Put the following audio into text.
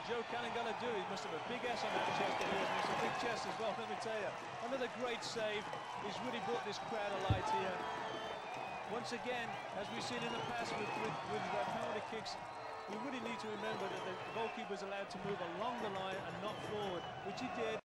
Joe Cannon going to do? He must have a big S on that chest of his. It's a big chest as well, let me tell you. Another great save. He's really brought this crowd alight here. Once again, as we've seen in the past with penalty kicks, we really need to remember that the goalkeeper is allowed to move along the line and not forward, which he did.